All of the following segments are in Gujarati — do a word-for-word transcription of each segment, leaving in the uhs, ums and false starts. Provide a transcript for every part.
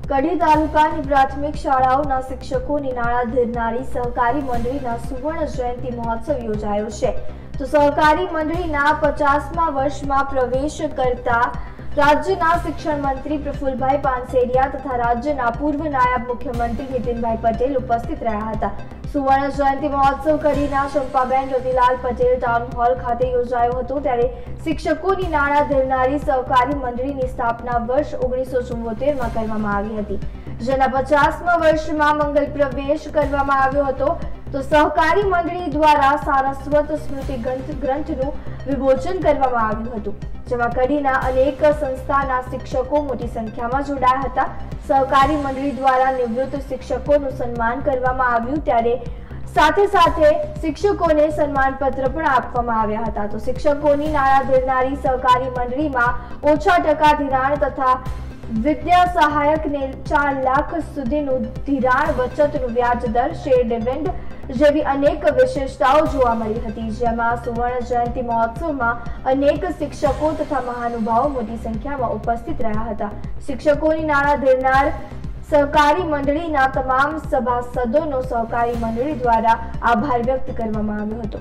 કડી તાલુકાની પ્રાથમિક શાળાઓના શિક્ષકોની નાણાં ધરનારી સહકારી મંડળીના સુવર્ણ જયંતિ મહોત્સવ યોજાયો છે। તો સહકારી મંડળીના પચાસમા વર્ષમાં પ્રવેશ કરતા રાજ્યના શિક્ષણ મંત્રી પ્રફુલભાઈ પાનસેરિયા તથા રાજ્યના પૂર્વ નાયબ મુખ્યમંત્રી નીતિનભાઈ પટેલ ઉપસ્થિત રહ્યા હતા। સુવર્ણ જયંતિ મહોત્સવ કડીના ચંપાબેન રતિલાલ પટેલ ટાઉન હોલ ખાતે યોજાયો હતો। ત્યારે શિક્ષકોની નાણાં ધરનારી સહકારી મંડળીની સ્થાપના વર્ષ ઓગણીસો ચુમ્મોતેર માં કરવામાં આવી હતી, જેના પચાસમા વર્ષમાં મંગલ પ્રવેશ કરવામાં આવ્યો હતો। તો સહકારી મંડળી દ્વારા સારસ્વત સ્મૃતિ ગ્રંથનું વિમોચન કરવામાં આવ્યું હતું, જેમાં કડીના અનેક સંસ્થાના શિક્ષકો મોટી સંખ્યામાં જોડાયા હતા। સહકારી મંડળી દ્વારા નિવૃત્ત શિક્ષકોનું સન્માન કરવામાં આવ્યું, ત્યારે સાથે સાથે શિક્ષકોને સન્માનપત્ર પણ આપવામાં આવ્યા હતા। તો શિક્ષકોની નાણાં ધરનારી સહકારી મંડળીમાં ઓછા ટકા ધિરાણ તથા વિદ્યા સહાયકને ચાર લાખ સુધીનું ધિરાણ, બચતનું વ્યાજ દર, શેર ડિવિડન્ડ જેવી અનેક વિશેષતાઓ જોવા મળી હતી, જેમાં સુવર્ણ જયંતિ મહોત્સવમાં અનેક શિક્ષકો તથા મહાનુભાવો મોટી સંખ્યામાં ઉપસ્થિત રહ્યા હતા। શિક્ષકોની નાણાં ધરનાર સહકારી મંડળીના તમામ સભાસદોનો સહકારી મંડળી દ્વારા આભાર વ્યક્ત કરવામાં આવ્યો હતો।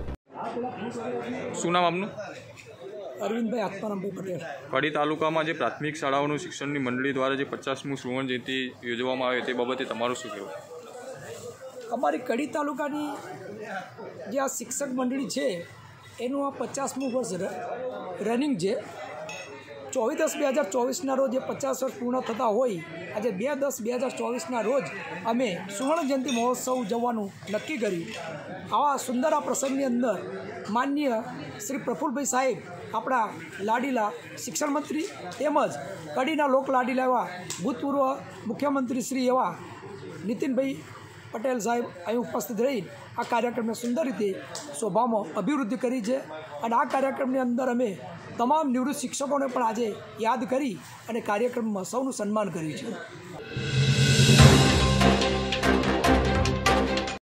શું નામ આપનું? અરવિંદભાઈ આત્મારામભાઈ પટેલ। કડી તાલુકામાં જે પ્રાથમિક શાળાઓનું શિક્ષણની મંડળી દ્વારા જે પચાસમું સુવર્ણ જયંતિ યોજવામાં આવે તે બાબતે તમારું શું કહેવું? અમારી કડી તાલુકાની જે આ શિક્ષક મંડળી છે એનું આ પચાસમું વર્ષ રનિંગ છે। ચોવીસ દસ બે હજાર ચોવીસના રોજ એ પચાસ વર્ષ પૂર્ણ થતા હોય આજે બે દસ બે હજાર ચોવીસના રોજ અમે સુવર્ણ જયંતિ મહોત્સવ ઉજવવાનું નક્કી કર્યું। આવા સુંદર આ પ્રસંગની અંદર માનનીય શ્રી પ્રફુલભાઈ સાહેબ, આપણા લાડીલા શિક્ષણ મંત્રી તેમજ કડીના લોક લાડીલા એવા ભૂતપૂર્વ મુખ્યમંત્રી શ્રી એવા નીતિનભાઈ પટેલ સાહેબ અહીં ઉપસ્થિત રહી આ કાર્યક્રમને સુંદર રીતે શોભામાં અભિવૃદ્ધિ કરી છે। અને આ કાર્યક્રમની અંદર અમે તમામ નિવૃત્ત શિક્ષકોને પણ આજે યાદ કરી અને કાર્યક્રમમાં સૌનું સન્માન કર્યું છે।